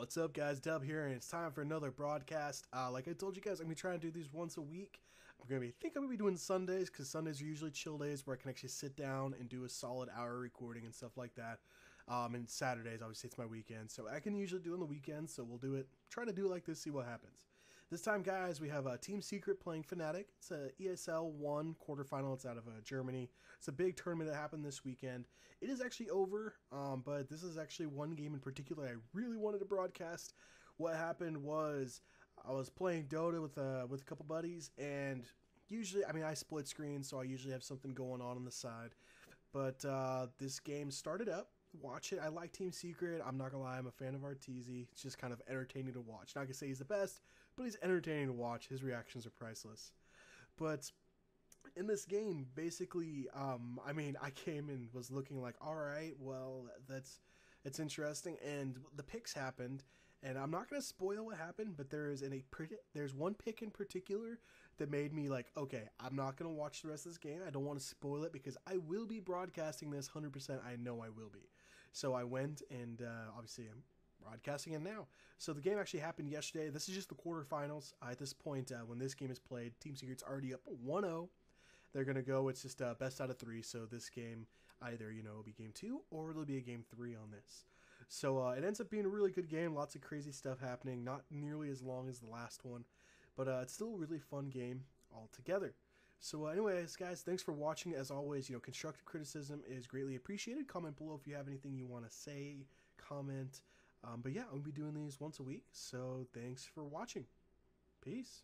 What's up, guys? Dub here, and it's time for another broadcast. Like I told you guys, I'm gonna be trying to do these once a week. I'm gonna be doing Sundays because Sundays are usually chill days where I can actually sit down and do a solid hour recording and stuff like that. And Saturdays, obviously, it's my weekend, so I can usually do on the weekends. So we'll do it. Try to do it like this, see what happens. This time, guys, we have Team Secret playing Fnatic. It's a ESL 1 quarterfinal. It's out of Germany. It's a big tournament that happened this weekend. It is actually over, but this is actually one game in particular I really wanted to broadcast. What happened was I was playing Dota with a couple buddies, and usually, I mean, I split screen, so I usually have something going on the side. But this game started up. Watch it. I like Team Secret. I'm not gonna lie, I'm a fan of Arteezy. It's just kind of entertaining to watch. Not gonna say he's the best, but he's entertaining to watch. His reactions are priceless. But in this game, basically, I mean, I came and was looking like, all right, well, it's interesting, and the picks happened, and I'm not gonna spoil what happened, but there's one pick in particular that made me like, okay, I'm not gonna watch the rest of this game. I don't want to spoil it because I will be broadcasting this 100%. I know I will be. So I went and obviously I'm broadcasting it now. So the game actually happened yesterday. This is just the quarterfinals. At this point, when this game is played, Team Secret's already up 1-0. They're going to go, it's just best out of 3. So this game, either, it'll be game 2 or it'll be a game 3 on this. So it ends up being a really good game. Lots of crazy stuff happening. Not nearly as long as the last one. But it's still a really fun game altogether. So anyways, guys, thanks for watching. As always, constructive criticism is greatly appreciated. Comment below if you have anything you want to say, comment. But yeah, I'll be doing these once a week. So thanks for watching. Peace.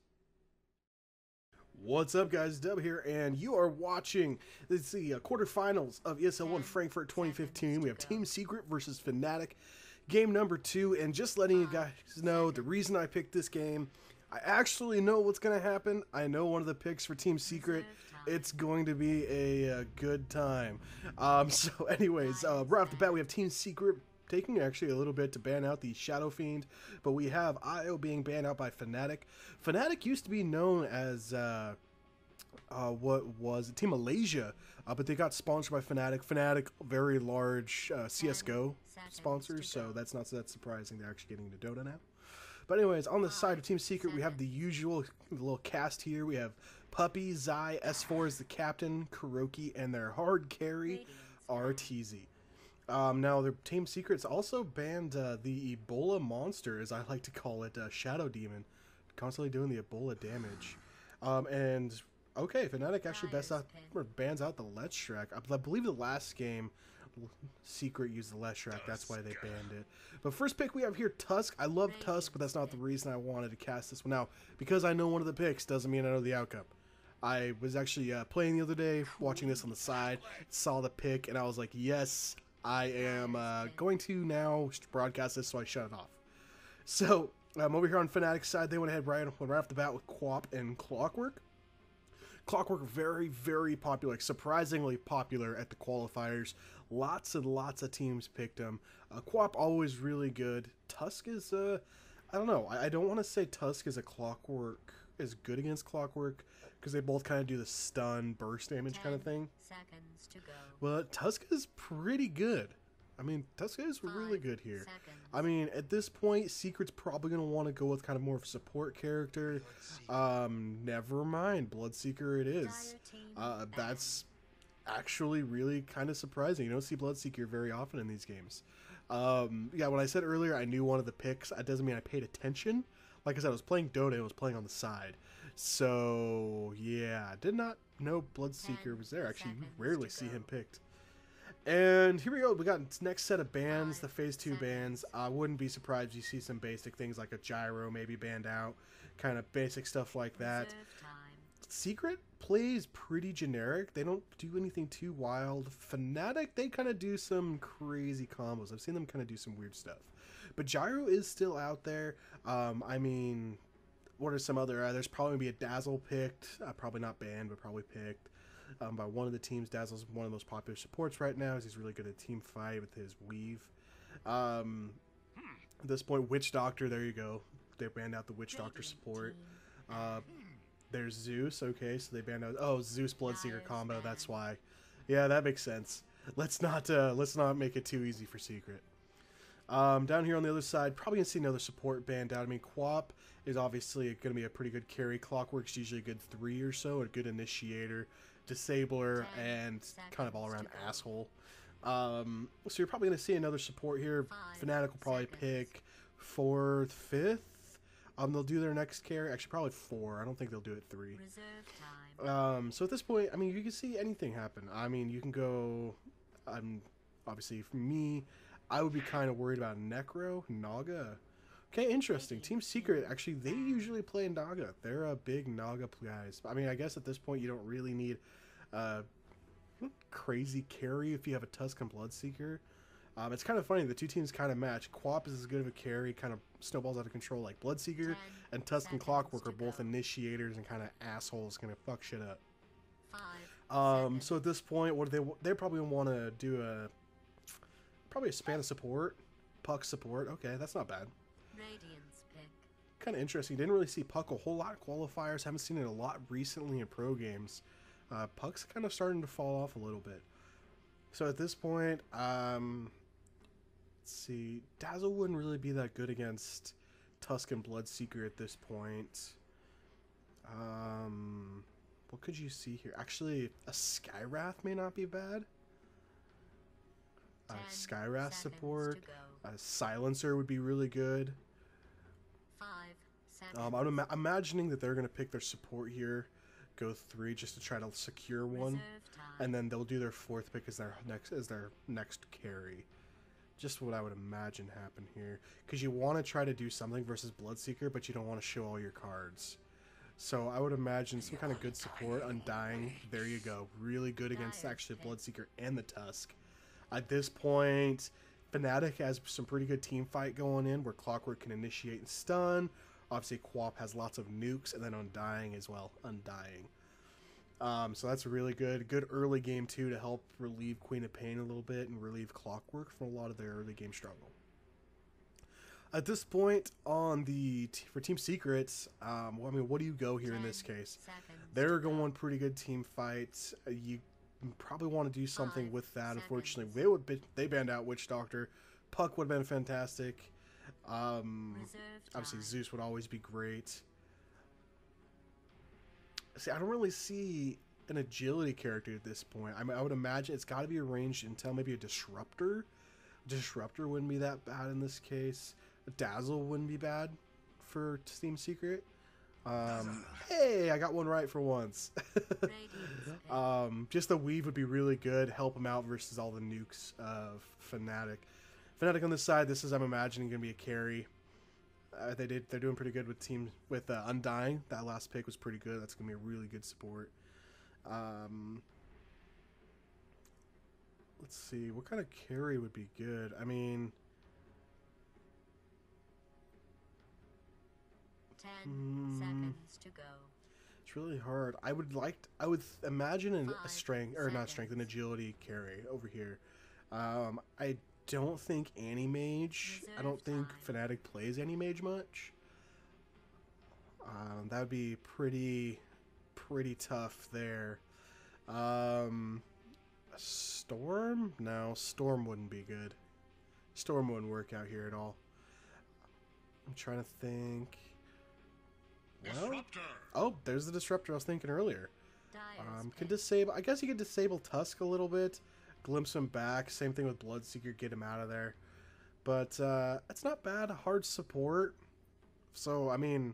What's up, guys? Dub here, and you are watching the quarterfinals of ESL 1 Frankfurt 2015. We have Team Secret versus Fnatic, game number 2. And just letting you guys know, the reason I picked this game, I actually know what's going to happen. I know one of the picks for Team Secret. It's going to be a good time. So anyways, right off the bat, we have Team Secret taking actually a little bit to ban out the Shadow Fiend, but we have IO being banned out by Fnatic. Fnatic used to be known as what was Team Malaysia, but they got sponsored by Fnatic. Fnatic, very large CSGO sponsors, so that's not that surprising. They're actually getting into Dota now. But anyways, on the side of Team Secret, we have the usual little cast here. We have Puppy, Zai, S4 is the captain, Kuroki, and their hard carry, Arteezy. Now, their Team Secret's also banned the Ebola monster, as I like to call it, Shadow Demon, constantly doing the Ebola damage. And, okay, Fnatic actually bans out the Let's-Shrek. I believe the last game, Secret used the Let's-Shrek, that's why they banned it. But first pick we have here, Tusk. I love Tusk, but that's not the reason I wanted to cast this one. Now, because I know one of the picks doesn't mean I know the outcome. I was actually playing the other day, watching this on the side, saw the pick, and I was like, yes, I am going to now broadcast this, so I shut it off. So, over here on Fnatic's side, they went ahead right off the bat with Quap and Clockwork. Clockwork, very, very popular, like surprisingly popular at the qualifiers. Lots and lots of teams picked him. Quap, always really good. Tusk is, I don't know. I don't want to say Tusk is is good against Clockwork, because they both kind of do the stun, burst damage kind of thing. Seconds to go. Well, Tusk is pretty good. I mean, Tusk is really good here. I mean, at this point, Secret's probably going to want to go with kind of more of a support character. Never mind. Bloodseeker it is. That's actually really kind of surprising. You don't see Bloodseeker very often in these games. Yeah, when I said earlier I knew one of the picks, that doesn't mean I paid attention. Like I said, I was playing Dota, I was playing on the side. So, yeah, I did not know Bloodseeker was there. Actually, you rarely see him picked. And here we go. We got next set of bans, the Phase 2 bans. I wouldn't be surprised if you see some basic things like a Gyro maybe banned out. Kind of basic stuff like that. Secret plays pretty generic. They don't do anything too wild. Fnatic, they kind of do some crazy combos. I've seen them kind of do some weird stuff. But Gyro is still out there. I mean, what are some other... there's probably going to be a Dazzle picked. Probably not banned, but probably picked. By one of the teams. Dazzle's one of the most popular supports right now. He's really good at team fight with his weave. At this point, Witch Doctor, there you go. They banned out the Witch Doctor support. There's Zeus, okay, so they banned out... Oh, Zeus Bloodseeker combo, that's why. Yeah, that makes sense. Let's not make it too easy for Secret. Down here on the other side, probably going to see another support band down. I mean, Quap is obviously going to be a pretty good carry. Clockwork's usually a good 3 or so, a good initiator, disabler, and kind of all-around asshole. So you're probably going to see another support here. Fnatic will probably pick 4th, 5th. They'll do their next carry. Actually, probably 4. I don't think they'll do it 3. So at this point, I mean, you can see anything happen. I mean, you can go... obviously, for me, I would be kind of worried about Necro, Naga. Okay, interesting. Team Secret, actually, they usually play Naga. They're a big Naga guys. I mean, I guess at this point, you don't really need crazy carry if you have a Tusk and Bloodseeker. It's kind of funny, the two teams kind of match. Quap is as good of a carry, kind of snowballs out of control like Bloodseeker, and Tusk and Clockwork are both initiators and kind of assholes, gonna fuck shit up. So at this point, what do they probably want to do probably a span of support, Puck support. Okay, that's not bad. Kind of interesting. Didn't really see Puck a whole lot of qualifiers. Haven't seen it a lot recently in pro games. Puck's kind of starting to fall off a little bit. So at this point, let's see. Dazzle wouldn't really be that good against Tusk and Bloodseeker at this point. What could you see here? Actually, a Skywrath may not be bad. Skywrath support. A Silencer would be really good. I'm imagining that they're going to pick their support here, go 3 just to try to secure one, and then they'll do their 4th pick as their next carry. Just what I would imagine happen here, because you want to try to do something versus Bloodseeker, but you don't want to show all your cards. So I would imagine some kind of good support. Undying, there you go, really good against actually Bloodseeker and the Tusk. At this point, Fnatic has some pretty good team fight going in, where Clockwork can initiate and stun. Obviously, Quap has lots of nukes, and then Undying as well. Undying. So that's really good. Good early game, too, to help relieve Queen of Pain a little bit and relieve Clockwork from a lot of their early game struggle. At this point, for Team Secrets, well, I mean, what do you go here in this case? They're going pretty good team fights. You probably want to do something with that. Unfortunately, they banned out Witch Doctor. Puck would have been fantastic. Obviously, Zeus would always be great. See, I don't really see an agility character at this point. I mean, I would imagine it's got to be a ranged intel, maybe a Disruptor. Disruptor wouldn't be that bad in this case. A Dazzle wouldn't be bad for Team Secret. Hey, I got one right for once. Just the Weave would be really good. Help them out versus all the nukes of Fnatic. Fnatic on this side, this is, I'm imagining, going to be a carry. They're doing pretty good with Undying. That last pick was pretty good. That's going to be a really good support. Let's see. What kind of carry would be good? I mean... 10 seconds to go. It's really hard. I would imagine an agility carry over here. I don't think Anti-Mage. I don't think Fnatic plays Anti-Mage much. That would be pretty tough there. Storm? No, Storm wouldn't be good. Storm wouldn't work out here at all. I'm trying to think. Well, oh, there's the Disruptor I was thinking earlier. Can disable. I guess you could disable Tusk a little bit, glimpse him back. Same thing with Bloodseeker, get him out of there. But it's not bad. Hard support. So I mean,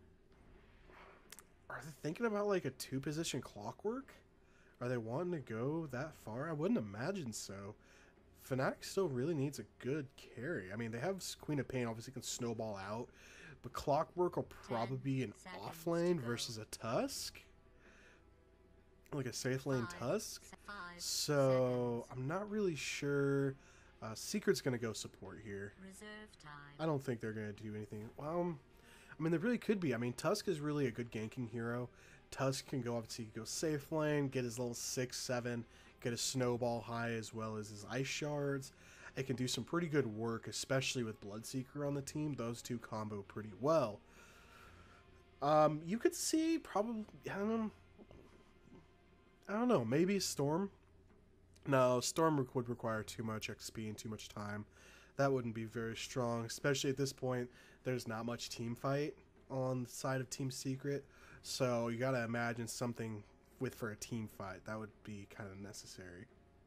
are they thinking about like a 2-position Clockwork? Are they wanting to go that far? I wouldn't imagine so. Fnatic still really needs a good carry. I mean, they have Queen of Pain, obviously can snowball out. But Clockwork will probably be an off lane versus a Tusk. Like a safe lane Tusk. So, I'm not really sure. Secret's going to go support here. I don't think they're going to do anything. Well, I mean, they really could be. I mean, Tusk is really a good ganking hero. Tusk can go, obviously, go safe lane, get his level 6, 7, get a snowball high as well as his ice shards. It can do some pretty good work, especially with Bloodseeker on the team. Those two combo pretty well. You could see probably, I don't know, maybe Storm. No, Storm would require too much XP and too much time. That wouldn't be very strong, especially at this point. There's not much team fight on the side of Team Secret, so you gotta imagine something for a team fight. That would be kind of necessary.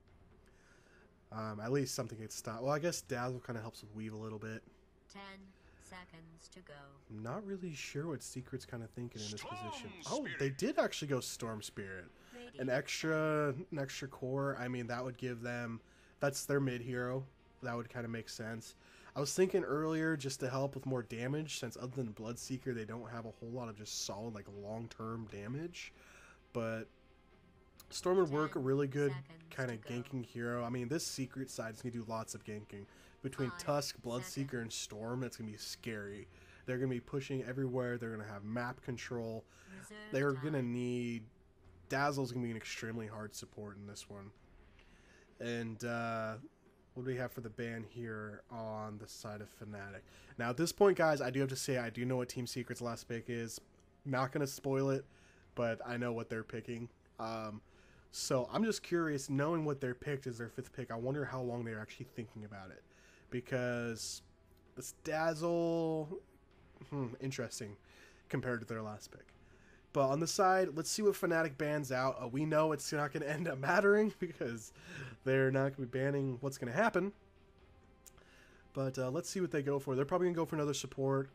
At least something could stop. Well, I guess Dazzle kind of helps with Weave a little bit. 10 seconds to go. I'm not really sure what Secret's kind of thinking in this position. Oh, they did actually go Storm Spirit. An extra core. I mean, that would give them... That's their mid hero. That would kind of make sense. I was thinking earlier just to help with more damage, since other than Bloodseeker, they don't have a whole lot of just solid, like, long-term damage. But Storm would work a really good kind of ganking hero. I mean, this Secret side is going to do lots of ganking. Between Tusk, Bloodseeker, and Storm, that's going to be scary. They're going to be pushing everywhere. They're going to have map control. They're going to need... Dazzle's going to be an extremely hard support in this one. And what do we have for the ban here on the side of Fnatic? Now, at this point, guys, I do have to say I do know what Team Secret's last pick is. Not going to spoil it, but I know what they're picking. So I'm just curious, knowing what they're picked as their 5th pick, I wonder how long they're actually thinking about it. Because this Dazzle, interesting compared to their last pick. But on the side, let's see what Fnatic bans out. We know it's not going to end up mattering because they're not going to be banning what's going to happen. But let's see what they go for. They're probably going to go for another support.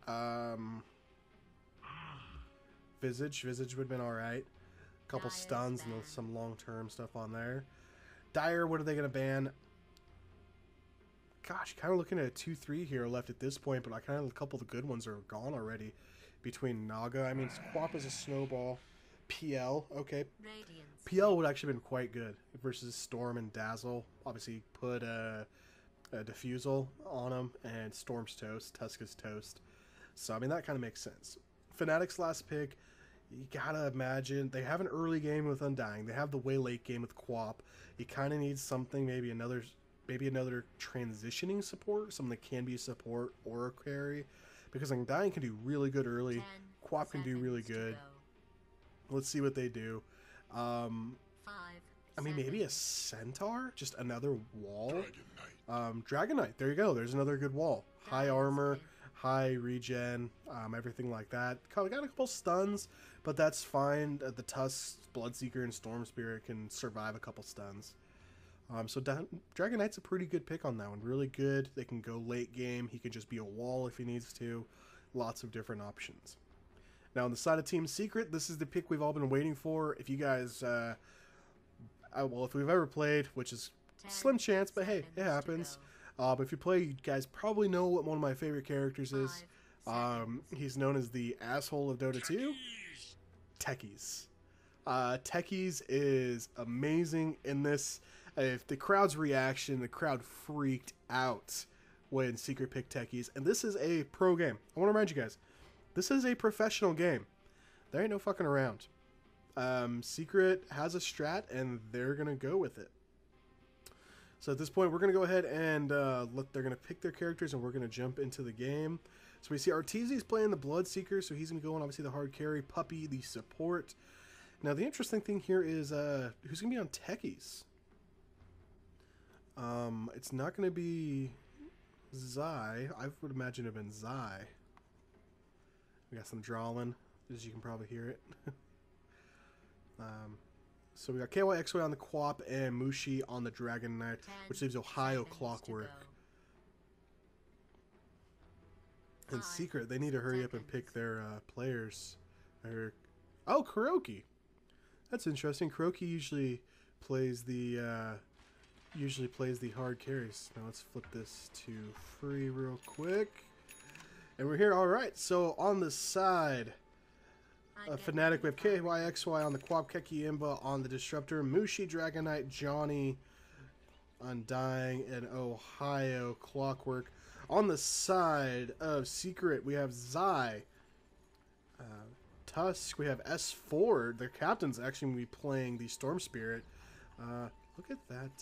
Visage would have been alright. A couple stuns and some long-term stuff on there. Dire, what are they going to ban? Gosh, kind of looking at a 2-3 here left at this point, but I kind of a couple of the good ones are gone already. Between Naga, I mean, Quap is a snowball. PL, okay. PL would actually been quite good versus Storm and Dazzle. Obviously, put a Diffusal on him, and Storm's toast. Tusk is toast. So, I mean, that kind of makes sense. Fnatic's last pick, you gotta imagine, they have an early game with Undying. They have the way late game with Quap. You kind of need something, maybe another transitioning support, something that can be a support or a carry. Because Undying can do really good early. Quap can do really good. Let's see what they do. I mean, maybe a Centaur? Just another wall? Dragon Knight. There you go. There's another good wall. High armor, high regen, everything like that. Got a couple stuns, but that's fine. The Tusk, Bloodseeker, and Storm Spirit can survive a couple stuns. So Dragon Knight's a pretty good pick on that one. Really good. They can go late game. He can just be a wall if he needs to. Lots of different options. Now, on the side of Team Secret, this is the pick we've all been waiting for. If you guys, well, if we've ever played, which is slim chance, but hey, it happens. But if you play, you guys probably know what one of my favorite characters is. He's known as the asshole of Dota 2. Techies. Techies is amazing in this. If the crowd's reaction, the crowd freaked out when Secret picked Techies. And this is a pro game. I want to remind you guys, this is a professional game. There ain't no fucking around. Secret has a strat, and they're going to go with it. So at this point, we're going to go ahead and they're going to pick their characters, and we're going to jump into the game. So we see Arteezy's playing the Bloodseeker, so he's going to go on, obviously, the hard carry. Puppy, the support. Now, the interesting thing here is who's going to be on Techies? It's not going to be Zai. I would imagine it would have been Zai. We got some drawling, as you can probably hear it. So we got KYXY on the Quap and Mushi on the Dragon Knight, which leaves Ohio Clockwork. And Secret, they need to hurry up and pick their players. Oh, Kuroki. That's interesting. Kuroki usually plays the hard carries. Now let's flip this to free real quick. And we're here. All right. So on the side, Fnatic, we have KYXY on the Quap, Keki Imba on the Disruptor, Mushi, Dragon Knight, Johnny, Undying, and Ohio Clockwork. On the side of Secret, we have Zai, Tusk, we have S4. Their captain's actually going to be playing the Storm Spirit. Look at that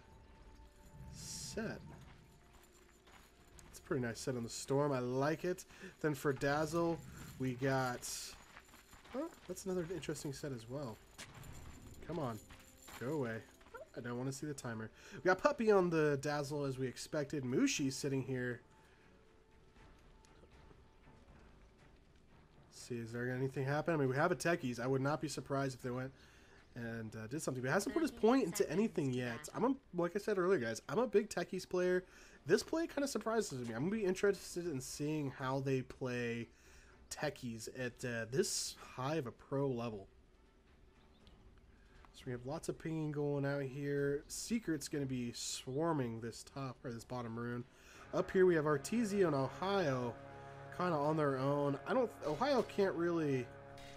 set. It's a pretty nice set on the Storm. I like it. Then for Dazzle, we got... Oh, that's another interesting set as well. Come on. Go away. I don't want to see the timer. We got Puppy on the Dazzle as we expected. Mushi sitting here. Let's see, is there anything happen? I mean, we have a Techies. I would not be surprised if they went and did something. But hasn't put his point into anything yet. Like I said earlier, guys, I'm a big Techies player. This play kind of surprises me. I'm going to be interested in seeing how they play Techies at this high of a pro level. So we have lots of pinging going out here. Secret's going to be swarming this top or this bottom rune. Up here we have Artesia and Ohio kind of on their own. Ohio can't really.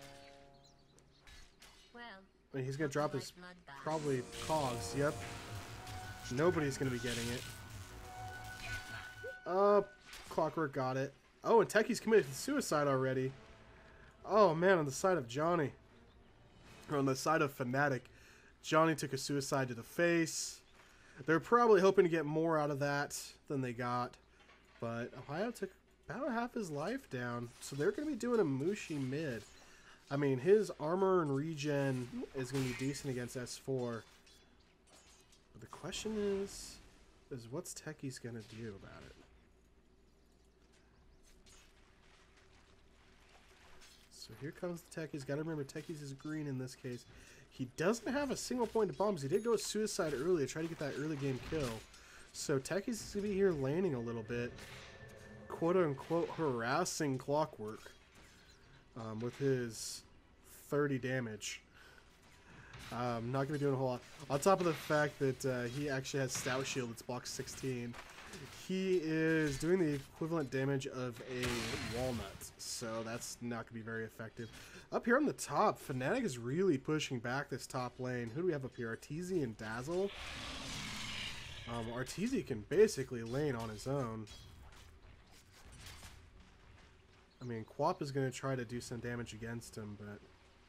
Well, I mean, he's going to drop his probably cogs. Yep. Nobody's going to be getting it. Clockwork got it. Oh, and Techie's committed suicide already. Oh man, on the side of Johnny. Or on the side of Fnatic, Johnny took a suicide to the face. They're probably hoping to get more out of that than they got. But Ohio took about half his life down. So they're going to be doing a Mushi mid. I mean, his armor and regen is going to be decent against S4. But the question is what's Techie's going to do about it? So here comes the Techies. Got to remember, Techies is green in this case. He doesn't have a single point of bombs. He did go suicide early to try to get that early game kill. So Techies is going to be here laning a little bit. Quote-unquote harassing Clockwork with his 30 damage. Not going to be doing a whole lot. On top of the fact that he actually has Stout Shield that's block 16. He is doing the equivalent damage of a walnut, so that's not going to be very effective. Up here on the top, Fnatic is really pushing back this top lane. Who do we have up here? Artesia and Dazzle. Artesia can basically lane on his own. I mean, Quap is going to try to do some damage against him, but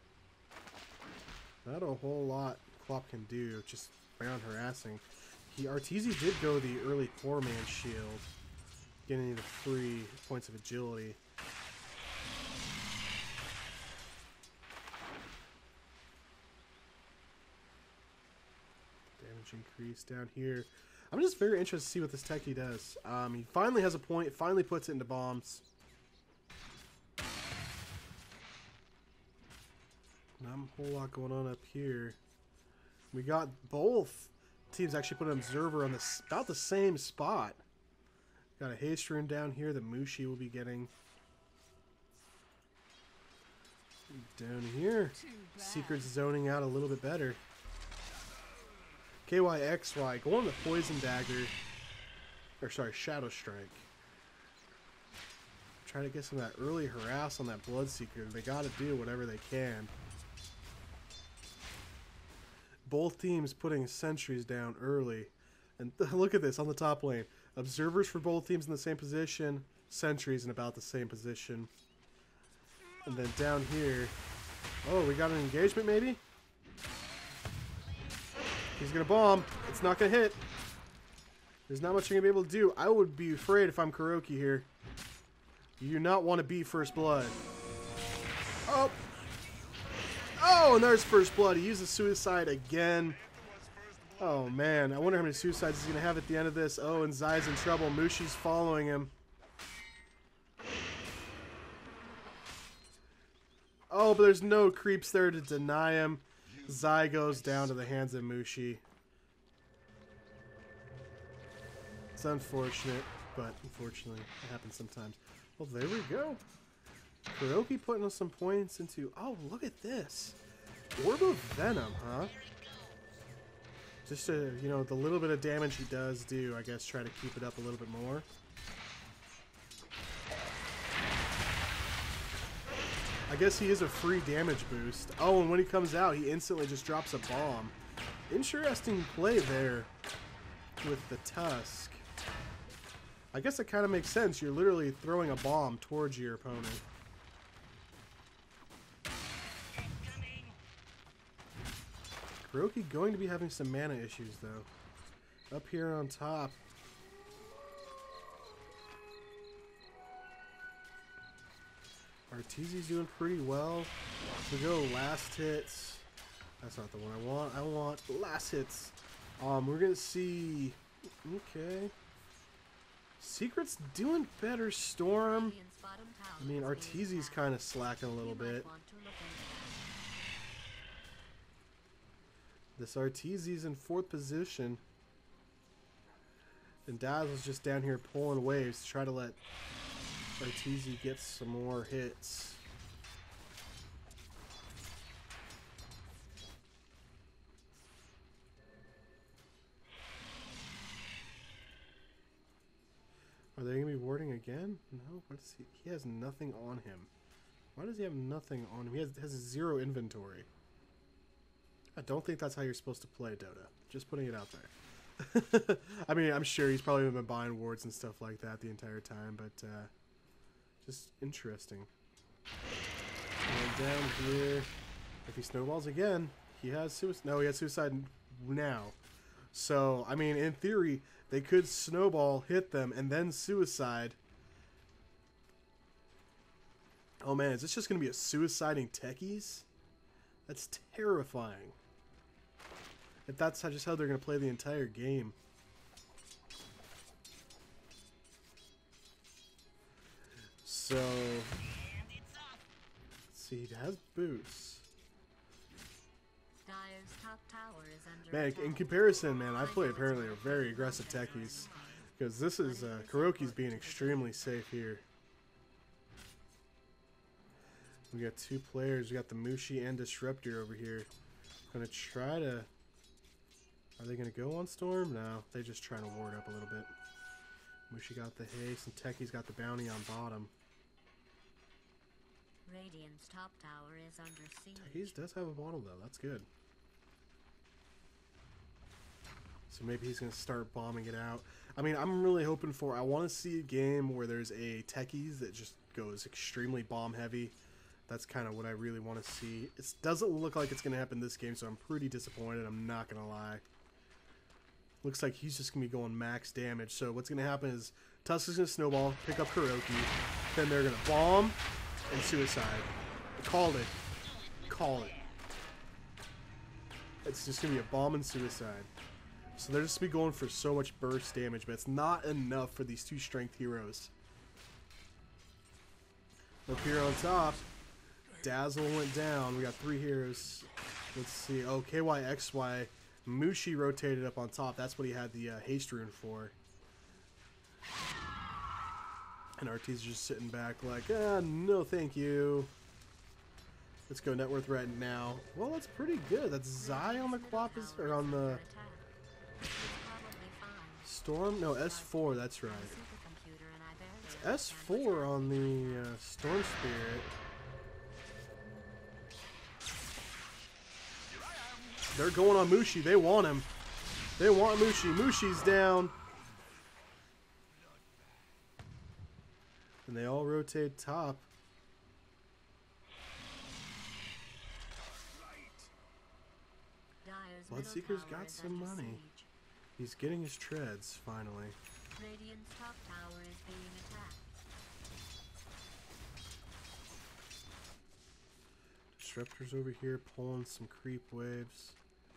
not a whole lot Quap can do, just ground harassing. Artesia did go the early 4-man shield, getting the 3 points of agility. Damage increase down here. I'm just very interested to see what this Techie does. He finally has a point, finally puts it into bombs. Not a whole lot going on up here. We got both teams actually put an observer on about the same spot. Got a haste rune down here that Mushi will be getting. Down here, Secret's zoning out a little bit better. KYXY going the Poison Dagger. Or sorry, Shadow Strike. Try to get some of that early harass on that Bloodseeker. They got to do whatever they can. Both teams putting sentries down early. And look at this on the top lane. Observers for both teams in the same position. Sentries in about the same position. And then down here. Oh, we got an engagement maybe? He's going to bomb. It's not going to hit. There's not much you're going to be able to do. I would be afraid if I'm Kuroki here. You do not want to beat first blood. Oh! Oh, and there's first blood. He uses suicide again. Oh, man. I wonder how many suicides he's going to have at the end of this. Oh, and Zai's in trouble. Mushi's following him. Oh, but there's no creeps there to deny him. Zai goes down to the hands of Mushi. It's unfortunate, but unfortunately, it happens sometimes. Well, there we go. Kuroki putting some points into... Oh, look at this. Orb of Venom, huh? Just to, you know, the little bit of damage he does do, I guess, try to keep it up a little bit more. I guess he is a free damage boost. Oh, and when he comes out, he instantly just drops a bomb. Interesting play there with the Tusk. I guess it kind of makes sense. You're literally throwing a bomb towards your opponent. Kuroki going to be having some mana issues, though. Up here on top. Arteesia's doing pretty well. We go last hits. That's not the one I want. I want last hits. We're gonna see. Okay. Secret's doing better. Storm. Radiant's bottom tower I mean, is being Arteezy's attacked. kind of slacking a little You might bit. want to look into This Arteezy's in 4th position. And Dazzle's just down here pulling waves to try to let Arteezy get some more hits. Are they going to be warding again? No. What is he? He has nothing on him. Why does he have nothing on him? He has 0 inventory. I don't think that's how you're supposed to play Dota. Just putting it out there. I mean, I'm sure he's probably been buying wards and stuff like that the entire time, but just interesting. And down here, if he snowballs again, he has suicide. No, he has suicide now. So, I mean, in theory, they could snowball, hit them, and then suicide. Oh man, is this just going to be a suiciding techies? That's terrifying. If that's just how they're going to play the entire game. So, let's see, he has boots. Dyer's top tower is under Man, attack. in comparison, man, I play apparently a very aggressive techies. Because this is, Kuroki's being extremely safe here. We got 2 players. We got the Mushi and Disruptor over here. Gonna try to... Are they gonna go on Storm? No, they just trying to ward up a little bit. Mushi got the haste, and Techie's got the bounty on bottom. Radiant's top tower is under siege. Techie's does have a bottle though, that's good. So maybe he's gonna start bombing it out. I mean, I'm really hoping for... I want to see a game where there's a Techies that just goes extremely bomb heavy. That's kind of what I really want to see. It doesn't look like it's going to happen this game, so I'm pretty disappointed. I'm not going to lie. Looks like he's just going to be going max damage. So what's going to happen is Tusk is going to snowball, pick up Kuroki. Then they're going to bomb and suicide. Called it. Call it. It's just going to be a bomb and suicide. So they're just going to be going for so much burst damage, but it's not enough for these 2 strength heroes. Up here on top, Dazzle went down. We got 3 heroes. Let's see. Oh, KYXY. Mushi rotated up on top. That's what he had the haste rune for. And RT's just sitting back like, no thank you. Let's go net worth right now. Well, that's pretty good. That's Zai on the Quapis, or on the Storm? No, S4, that's right. It's S4 on the Storm Spirit. They're going on Mushi. They want him. They want Mushi. Mushi's down. And they all rotate top. Bloodseeker's got some money. He's getting his treads, finally. Radiant's top tower is being attacked. Disruptor's over here pulling some creep waves.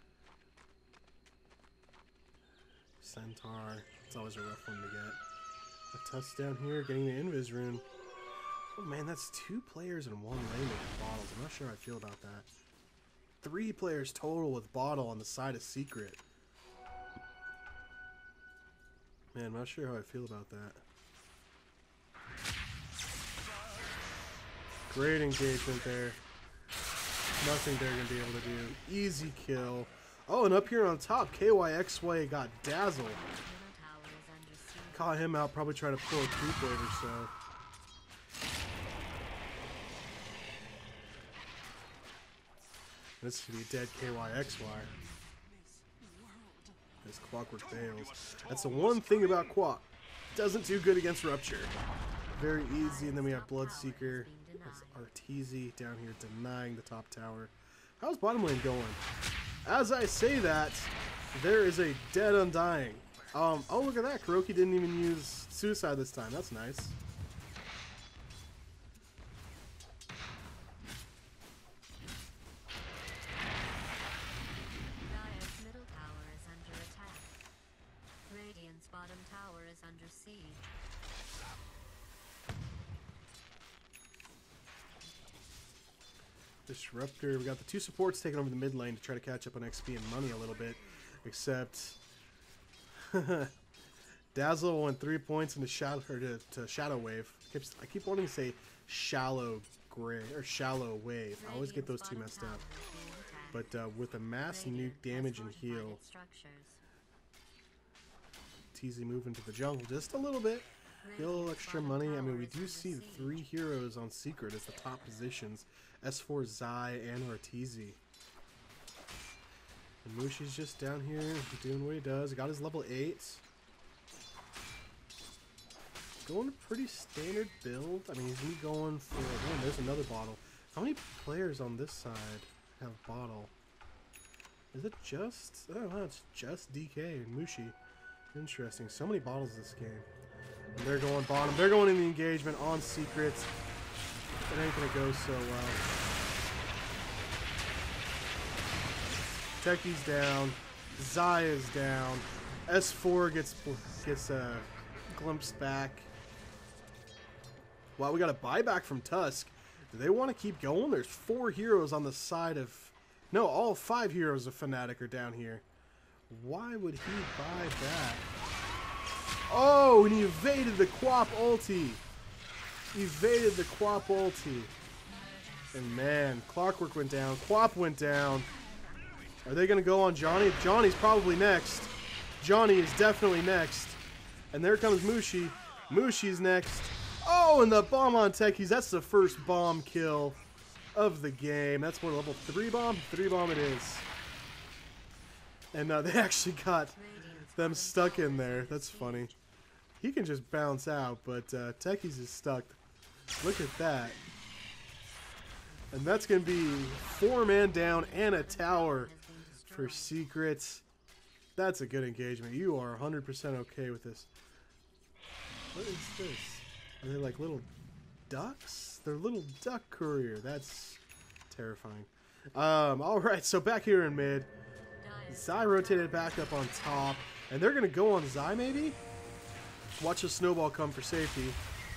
Centaur. It's always a rough one to get. A Tusk down here getting the Invis rune. Oh man, that's 2 players in 1 lane with bottles. I'm not sure how I feel about that. 3 players total with bottle on the side of Secret. Man, I'm not sure how I feel about that. Great engagement there. Nothing they're going to be able to do. Easy kill. Oh, and up here on top, KYXY got Dazzle. Caught him out, probably trying to pull a creep wave or so. This is going to be dead KYXY. This Clockwork Veils. That's the one thing about Quack. Doesn't do good against Rupture. Very easy, and then we have Bloodseeker. That's Arteezy down here denying the top tower. How's bottom lane going? As I say that, there is a dead Undying. Oh, look at that. Kuroki didn't even use Suicide this time. That's nice. Dyer's middle tower is under attack. Disruptor. We got the two supports taking over the mid lane to try to catch up on XP and money a little bit. Except Dazzle went 3 points into to Shadow Wave. I keep wanting to say Shallow Gray or Shallow Wave. I always get those two messed up. But with a mass nuke damage and heal, TZ move into the jungle just a little bit. Get a little extra money. I mean, we do see 3 heroes on Secret as the top positions. S4, Zai, and Arteezy. And Mushi's just down here doing what he does. He got his level 8. Going a pretty standard build. I mean, he's going for... Man, there's another bottle. How many players on this side have bottle? Is it just... Oh, wow, it's just DK and Mushi. Interesting. So many bottles this game. And they're going bottom. They're going in the engagement on Secrets. It ain't going to go so well. Techie's down. Zai is down. S4 gets glimpsed back. Wow, we got a buyback from Tusk. Do they want to keep going? There's 4 heroes on the side of... No, all 5 heroes of Fnatic are down here. Why would he buy that? Oh, and he evaded the Quap ulti. Evaded the Quap ulti. And man, Clockwork went down. Quap went down. Are they going to go on Johnny? Johnny's probably next. Johnny is definitely next. And there comes Mushi. Mushi's next. Oh, and the bomb on Techies. That's the first bomb kill of the game. That's what, level 3 bomb? 3 bomb it is. And they actually got them stuck in there. That's funny. He can just bounce out, but Techies is stuck. Look at that. And that's going to be 4-man down and a tower for Secrets. That's a good engagement. You are 100% okay with this. What is this? Are they like little ducks? They're little duck courier. That's terrifying. Alright, so back here in mid. Zai rotated back up on top. And they're going to go on Zai maybe? Watch the snowball come for safety.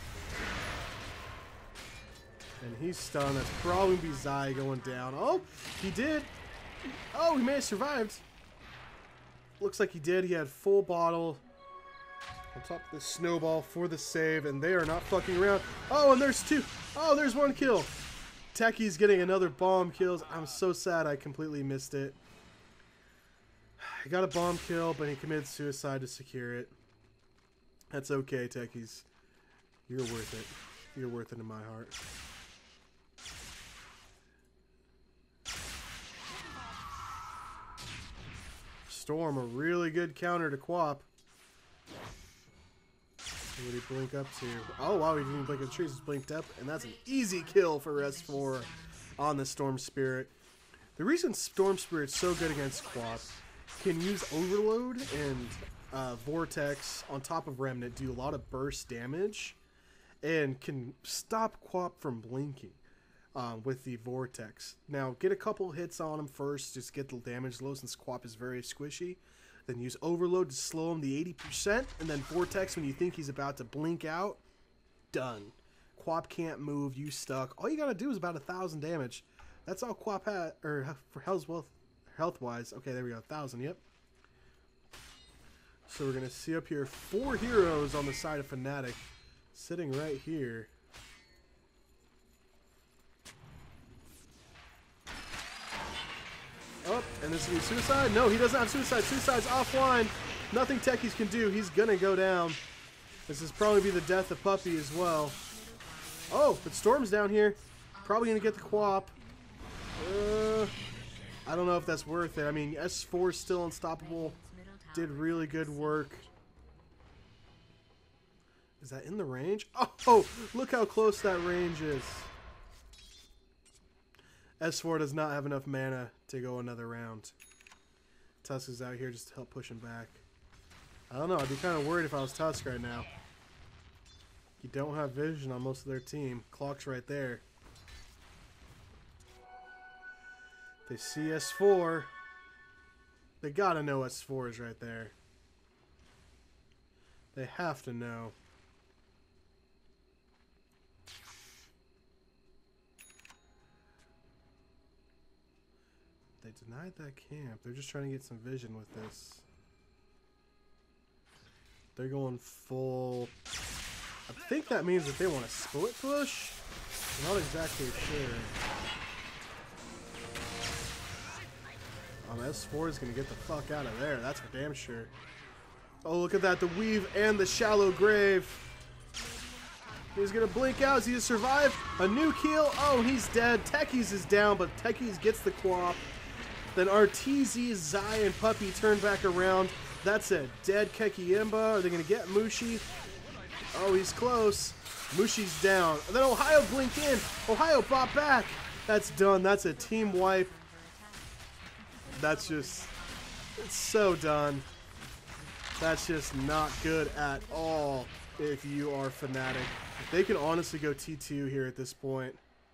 And he's stunned. That's probably going to be Zai going down. Oh, he did. Oh, he may have survived. Looks like he did. He had full bottle on top of the snowball for the save. And they are not fucking around. Oh, and there's 2. Oh, there's 1 kill. Techie's getting another bomb kills. I'm so sad I completely missed it. He got a bomb kill, but he committed suicide to secure it. That's okay, Techies. You're worth it. You're worth it in my heart. Storm, a really good counter to Quap. What did he blink up to? Oh, wow, he didn't blink at the trees. He's blinked up, and that's an easy kill for S4 on the Storm Spirit. The reason Storm Spirit's so good against Quap, can use Overload and Vortex on top of Remnant, do a lot of burst damage, and can stop Quap from blinking with the Vortex. Now, get a couple hits on him first, just get the damage low since Quap is very squishy. Then use Overload to slow him the 80%, and then Vortex when you think he's about to blink out. Done. Quap can't move, you stuck. All you gotta do is about 1,000 damage. That's all Quap had, or for health-wise. Okay, there we go, 1,000, yep. So we're gonna see up here 4 heroes on the side of Fnatic, sitting right here. Oh, and this will be suicide? No, he doesn't have suicide. Suicide's offline. Nothing Techies can do. He's gonna go down. This is probably be the death of Puppy as well. Oh, but Storm's down here. Probably gonna get the Quap. I don't know if that's worth it. I mean, S4 is still unstoppable. Did really good work. Is that in the range? Oh, look how close that range is. S4 does not have enough mana to go another round. Tusk is out here just to help push him back. I don't know. I'd be kind of worried if I was Tusk right now. You don't have vision on most of their team. Clock's right there. They see S4. They gotta know S4 is right there. They have to know. denied that camp. They're just trying to get some vision with this. They're going full. I think that means that they want a split push. I'm not exactly sure. S4 is going to get the fuck out of there. That's for damn sure. Oh, look at that. The weave and the shallow grave. He's going to blink out. Is he going to survive? A new kill. Oh, he's dead. Techies is down, but Techies gets the quap. Then Arteezy, Zai, and Puppy turn back around. That's a dead Kekiyemba. Are they going to get Mushi? Oh, he's close. Mushi's down. And then Ohio blink in. Ohio bought back. That's done. That's a team wipe. That's just, it's so done. That's just not good at all if you are Fnatic. They can honestly go T2 here at this point.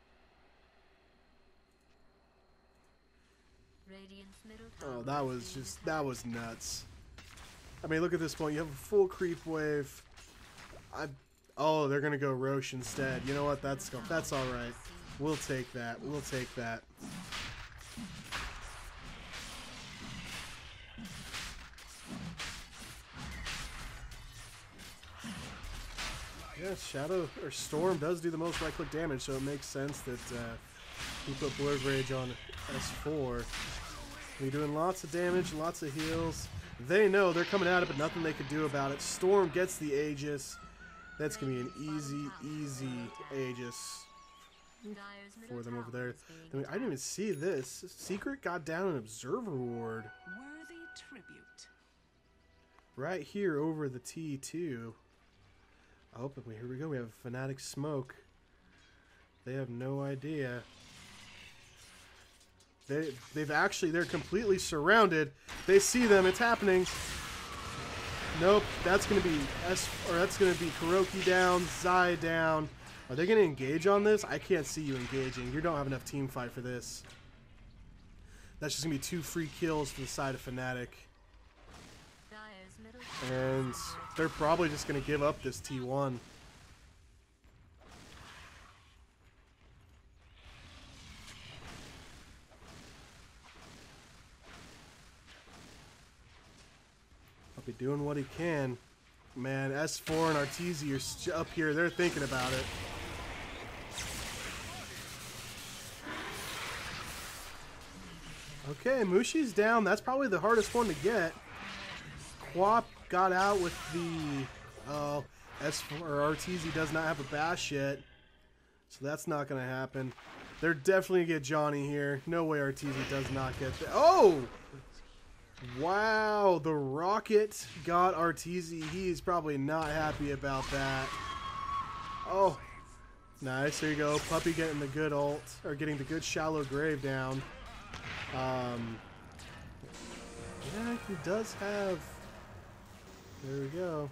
Oh, that was nuts. I mean, look at this point. You have a full creep wave. Oh, they're gonna go Roche instead. You know what? That's all right. We'll take that. We'll take that. Yeah, Shadow or Storm does do the most right-click damage, so it makes sense that he put Blurred Rage on S4. He's doing lots of damage, lots of heals. They know they're coming at it, but nothing they can do about it. Storm gets the Aegis. That's going to be an easy Aegis for them over there. I mean, I didn't even see this. Secret got down an Observer Ward. Worthy tribute. Right here over the T2. Oh, but here we go. We have a Fnatic smoke. They have no idea. They're completely surrounded. They see them. It's happening. Nope. That's gonna be Kuroki down, Zai down. Are they gonna engage on this? I can't see you engaging. You don't have enough team fight for this. That's just gonna be 2 free kills for the side of Fnatic. And they're probably just going to give up this T1. I'll be doing what he can. Man, S4 and Arteezy are up here. They're thinking about it. Okay, Mushi's down. That's probably the hardest one to get. Quap got out with the S4 or Arteezy does not have a bash yet, so that's not going to happen. They're definitely gonna get Johnny here. No way Arteezy does not get that. Oh, wow! The rocket got Arteezy. He's probably not happy about that. Oh, nice. There you go. Puppy getting the good ult or getting the good shallow grave down. Yeah, he does have. There we go.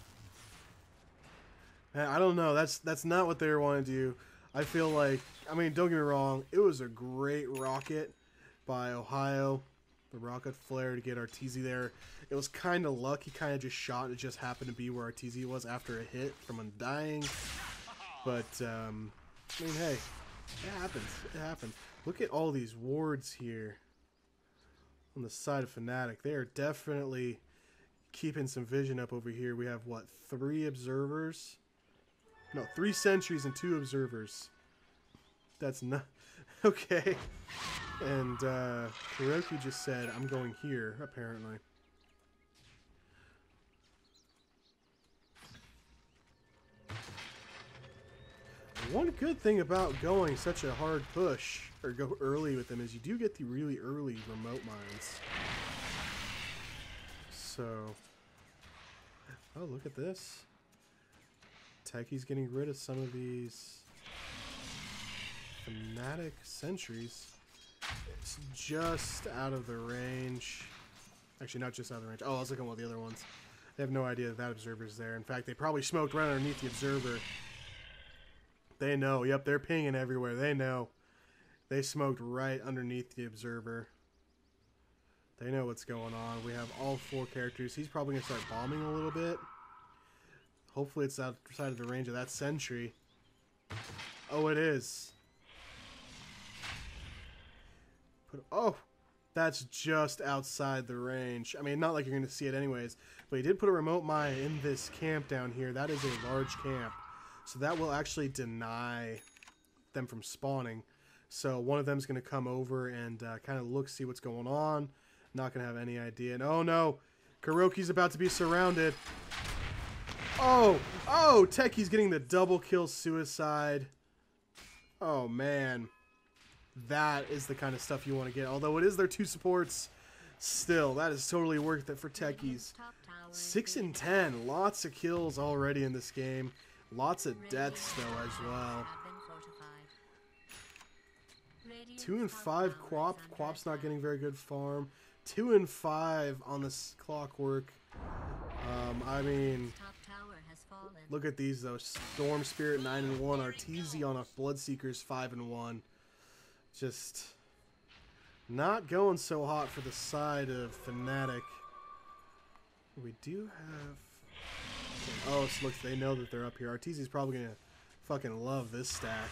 Man, I don't know. That's not what they want to do. I feel like, I mean, don't get me wrong. It was a great rocket by Ohio. The rocket flare to get Arteezy there. It was kind of luck. He kind of just shot. It just happened to be where Arteezy was after a hit from Undying. But, I mean, hey, it happens. It happens. Look at all these wards here on the side of Fnatic. They are definitely keeping some vision up over here. We have, what, 3 observers? No, 3 sentries and 2 observers. That's not... Okay. And, Kuroki just said, I'm going here, apparently. One good thing about going such a hard push, or go early with them, is you do get the really early remote mines. So... Oh, look at this. Techie's getting rid of some of these Fnatic sentries. It's just out of the range. Actually, not just out of the range. Oh, I was looking at the other ones. They have no idea that that observer's there. In fact, they probably smoked right underneath the observer. They know. Yep, they're pinging everywhere. They know. They smoked right underneath the observer. They know what's going on. We have all 4 characters. He's probably going to start bombing a little bit. Hopefully it's outside of the range of that sentry. Oh, it is. Oh, That's just outside the range. I mean, not like you're going to see it anyways, but he did put a remote mine in this camp down here. That is a large camp. So that will actually deny them from spawning. So one of them's going to come over and kind of look, see what's going on. Not going to have any idea. And oh no, Kuroki's about to be surrounded. Oh, Techie's getting the double kill suicide. Oh man. That is the kind of stuff you want to get. Although it is their 2 supports, still, that is totally worth it for Techies. 6 and 10. Lots of kills already in this game. Lots of deaths, though, as well. 2 and 5 Quap. Quap's not getting very good farm. 2 and 5 on this Clockwork. I mean, look at these, though. Storm Spirit 9 and 1. Arteezy on a Bloodseeker's 5 and 1. Just not going so hot for the side of Fnatic. We do have... Oh, so look, they know that they're up here. Arteezy's probably going to fucking love this stack.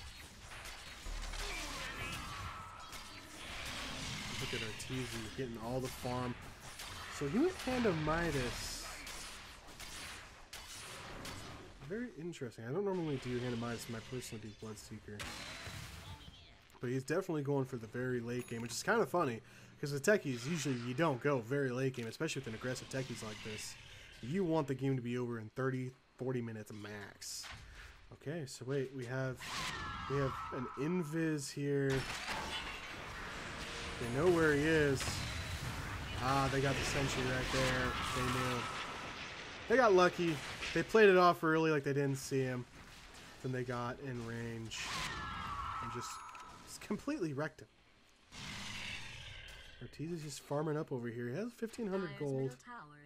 Look at Arteezy getting all the farm. So he went Hand of Midas. Very interesting. I don't normally do Hand of Midas. I personally do Bloodseeker. But he's definitely going for the very late game, which is kind of funny, because with Techies, usually you don't go very late game, especially with an aggressive Techies like this. You want the game to be over in 30, 40 minutes max. Okay, so wait, we have an Invis here. They know where he is. Ah, they got the sentry right there. They knew. They got lucky. They played it off early like they didn't see him. Then they got in range and just completely wrecked him. Arteezy's just farming up over here. He has 1,500 gold.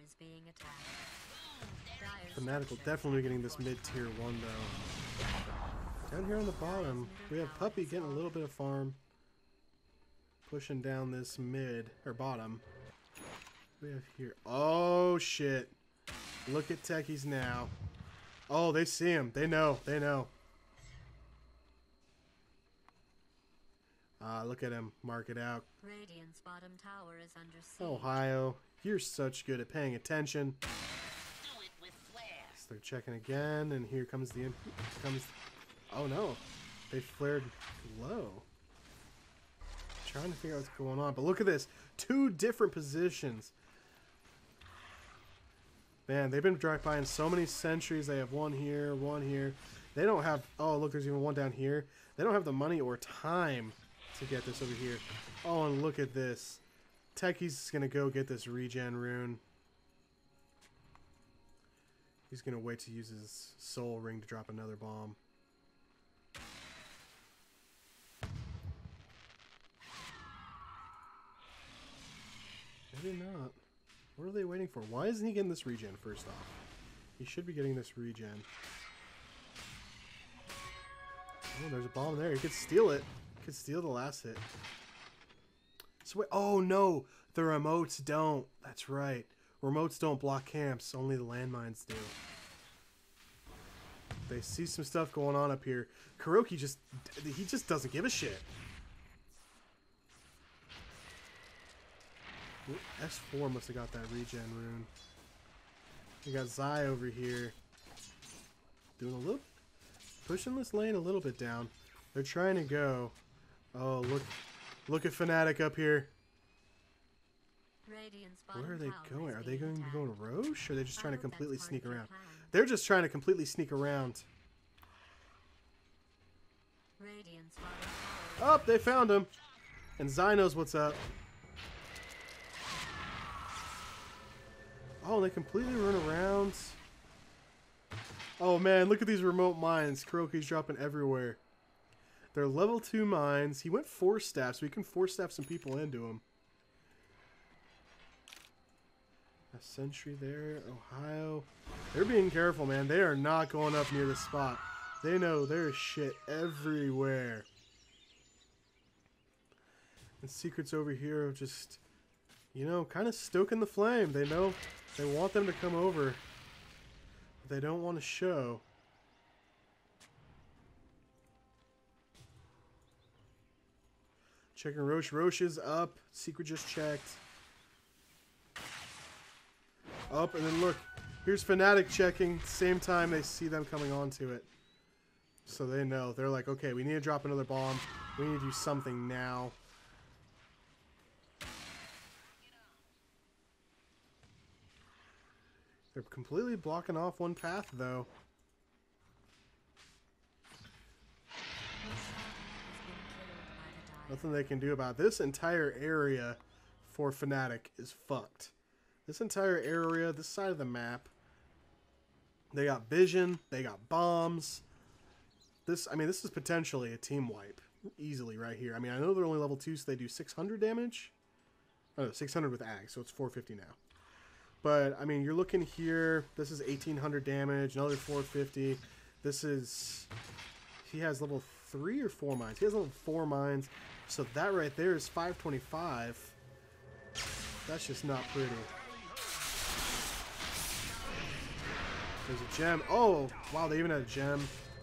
Fnatic will definitely be getting this mid-tier 1 though. Down here on the bottom, we have Puppy getting a little bit of farm. Pushing down this mid, or bottom. We have here. Oh shit. Look at Techies now. Oh, they see him. They know. They know. Look at him. Mark it out. Radiant's bottom tower is under siege. Ohio, you're such good at paying attention. Do it with flair. So they're checking again, and here comes the... Oh no. They flared low. Trying to figure out what's going on. But look at this. 2 different positions. Man, they've been buying so many sentries. They have one here, one here. They don't have... Oh, look, there's even one down here. They don't have the money or time to get this over here. Oh, and look at this. Techie's going to go get this regen rune. He's going to wait to use his soul ring to drop another bomb. Maybe not. What are they waiting for? Why isn't he getting this regen first off? He should be getting this regen. Oh, there's a bomb there. He could steal it. He could steal the last hit. So wait, oh no, the remotes don't. That's right. Remotes don't block camps. Only the landmines do. They see some stuff going on up here. Kuroki he just doesn't give a shit. S4 must have got that regen rune. We got Zai over here. Doing a little... Pushing this lane a little bit down. They're trying to go. Oh, look at Fnatic up here. Where are they going? Are they going to go to Roche? Or are they just trying to completely sneak around? They're just trying to completely sneak around. Oh, they found him. And Zai knows what's up. Oh, they completely run around. Oh man, look at these remote mines. Kuroki's dropping everywhere. They're level 2 mines. He went 4 staff, so we can 4 staff some people into him. A sentry there. Ohio. They're being careful, man. They are not going up near the spot. They know there's shit everywhere. And Secret's over here just, you know, kind of stoking the flame. They know they want them to come over. But they don't want to show. Checking Roche. Roche is up. Secret just checked. Up, and then look. Here's Fnatic checking. Same time they see them coming onto it. So they know. They're like, okay, we need to drop another bomb. We need to do something now. They're completely blocking off one path, though. Nothing they can do about it. This entire area for Fnatic is fucked. This entire area, this side of the map, they got vision, they got bombs. This, I mean, this is potentially a team wipe easily right here. I mean, I know they're only level 2, so they do 600 damage. Oh, no, 600 with Ag, so it's 450 now. But, I mean, you're looking here. This is 1800 damage, another 450. This is... He has level 3 or 4 mines. He has level 4 mines. So that right there is 525. That's just not pretty. There's a gem. Oh, wow, they even had a gem.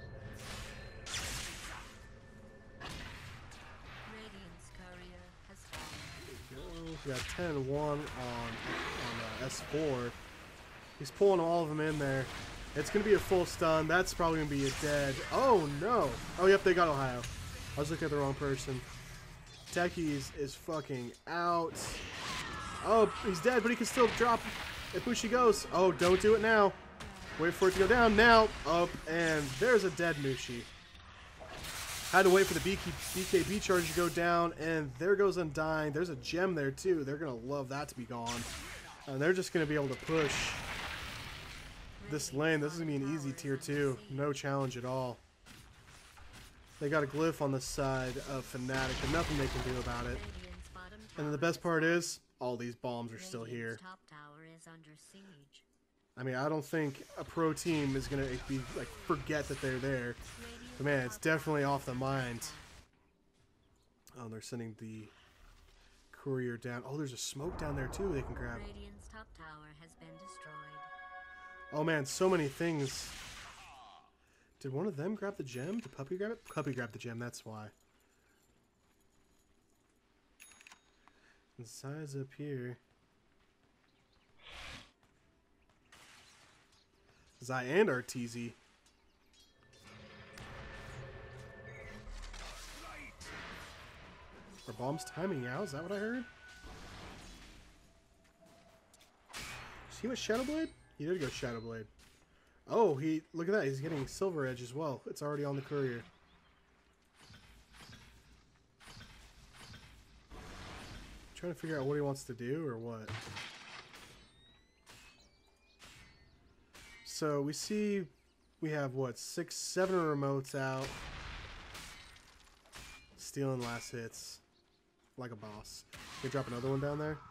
We got 10-1 on S4. He's pulling all of them in there. It's going to be a full stun. That's probably going to be a dead. Oh, no. Oh, yep, they got Ohio. I was looking at the wrong person. Techies is fucking out. Oh, he's dead, but he can still drop if Mushi goes. Oh, don't do it now. Wait for it to go down. Now, up, and there's a dead Mushi. Had to wait for the BKB charge to go down, and there goes Undying. There's a gem there, too. They're going to love that to be gone. And they're just going to be able to push this lane. This is going to be an easy tier 2. No challenge at all. They got a glyph on the side of Fnatic, and nothing they can do about it. And then the best part is, all these bombs are still here. I mean, I don't think a pro team is going to be like forget that they're there. But man, it's definitely off the mind. Oh, they're sending the courier down. Oh, there's a smoke down there too they can grab. Top tower has been destroyed. Oh man, so many things. Did one of them grab the gem? Did Puppy grab it? Puppy grabbed the gem, that's why. And Zai's up here. Zai and Arteezy. Are bombs timing out? Is that what I heard? Is he with Shadowblade? He did go Shadowblade. Oh, look at that. He's getting Silver Edge as well. It's already on the courier. Trying to figure out what he wants to do or what. So we see we have what, 6, 7 remotes out. Stealing last hits. Like a boss. Can we drop another one down there?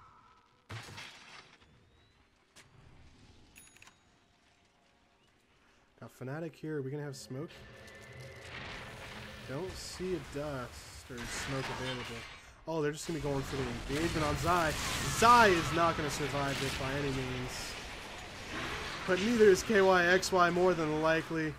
Got Fnatic here. Are we gonna have smoke? Don't see a dust or smoke available. Oh, they're just gonna be going for the engagement on Zai. Zai is not gonna survive this by any means. But neither is KYXY more than likely.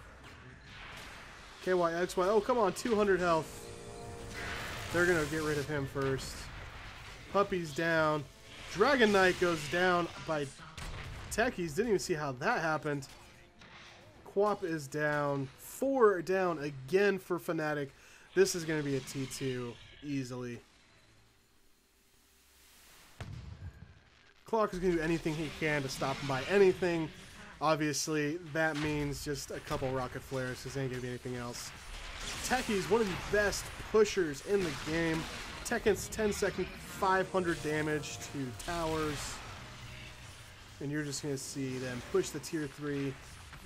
KYXY, oh come on, 200 health. They're gonna get rid of him first. Puppy's down. Dragon Knight goes down by Techies. Didn't even see how that happened. Quap is down. 4 down again for Fnatic. This is gonna be a T2 easily. Clock is gonna do anything he can to stop him by anything. Obviously, that means just a couple rocket flares, because there ain't gonna be anything else. Techies, one of the best pushers in the game. Tekken's 10-second, 500 damage to towers. And you're just going to see them push the tier 3.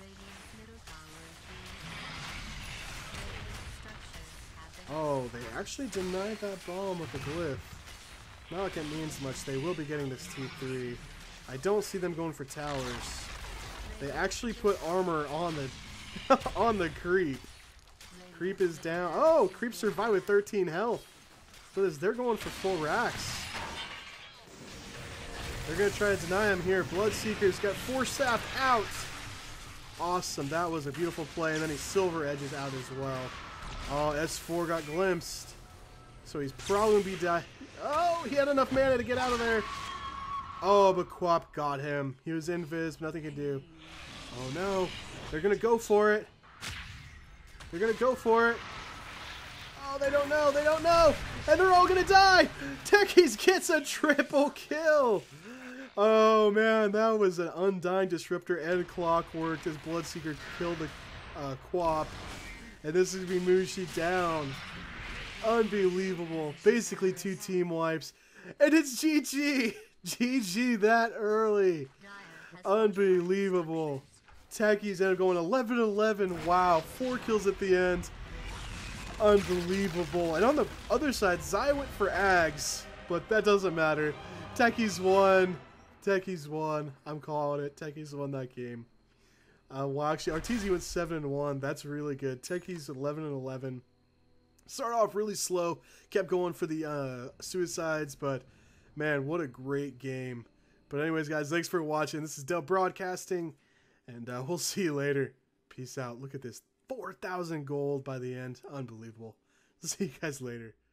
Oh, they actually denied that bomb with the glyph. Not like it means much. They will be getting this T3. I don't see them going for towers. They actually put armor on the on the creep. Creep is down. Oh, Creep survived with 13 health. So they're going for full racks. They're going to try to deny him here. Bloodseeker's got 4 staff out. Awesome. That was a beautiful play. And then he Silver Edges out as well. Oh, S4 got glimpsed. So he's probably going to be die. Oh, he had enough mana to get out of there. Oh, but Quap got him. He was invis, nothing could do. Oh no, they're going to go for it. They're going to go for it. Oh, they don't know, they don't know. And they're all going to die. Techies gets a triple kill. Oh man, that was an Undying Disruptor and Clockwork as Bloodseeker killed the Quap. And this is going to be Mushi down. Unbelievable. Basically 2 team wipes. And it's GG. GG that early. Unbelievable. Techies end up going 11-11. Wow. 4 kills at the end. Unbelievable. And on the other side, Zai went for Ags. But that doesn't matter. Techies won. Techies won. I'm calling it. Techies won that game. Well, actually, RTZ went 7-1. That's really good. Techies 11-11. Started off really slow. Kept going for the suicides, but man, what a great game. But anyways, guys, thanks for watching. This is Dell Broadcasting, and we'll see you later. Peace out. Look at this. 4,000 gold by the end. Unbelievable. See you guys later.